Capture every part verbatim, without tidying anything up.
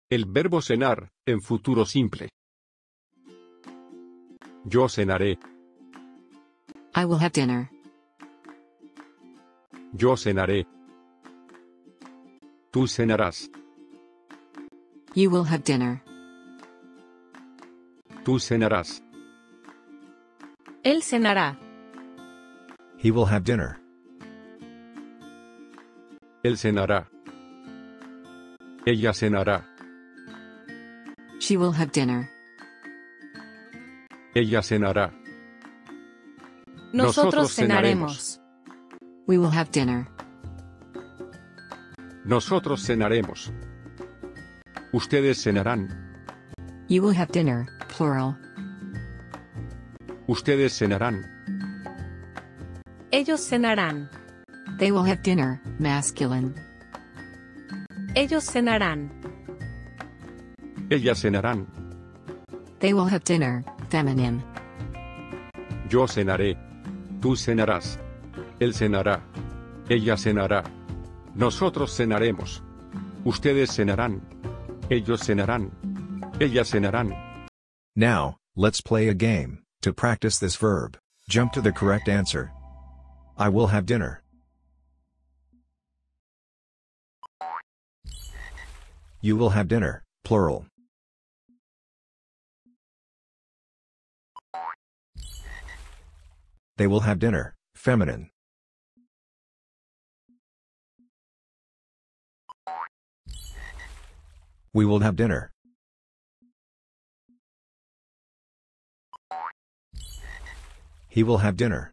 El verbo cenar, en futuro simple. Yo cenaré. I will have dinner. Yo cenaré. Tú cenarás. You will have dinner. Tú cenarás. Él cenará. He will have dinner. Él cenará. Ella cenará. She will have dinner. Ella cenará. Nosotros cenaremos. We will have dinner. Nosotros cenaremos. Ustedes cenarán. You will have dinner, plural. Ustedes cenarán. Ellos cenarán. They will have dinner, masculine. Ellos cenarán. Ellas cenarán. They will have dinner, feminine. Yo cenaré. Tú cenarás. Él cenará. Ella cenará. Nosotros cenaremos. Ustedes cenarán. Ellos cenarán. Ellas cenarán. Now, let's play a game. To practice this verb, jump to the correct answer. I will have dinner. You will have dinner, plural. They will have dinner, feminine. We will have dinner. He will have dinner.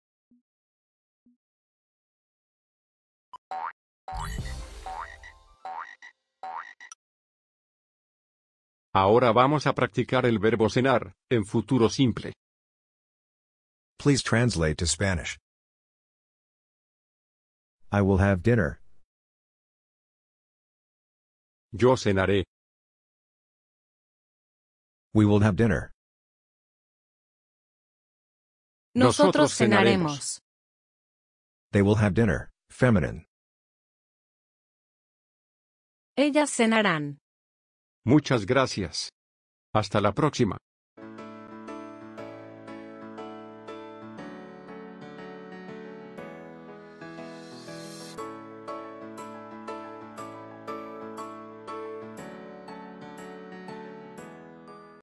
Ahora vamos a practicar el verbo cenar, en futuro simple. Please translate to Spanish. I will have dinner. Yo cenaré. We will have dinner. Nosotros cenaremos. They will have dinner, feminine. Ellas cenarán. Muchas gracias. Hasta la próxima.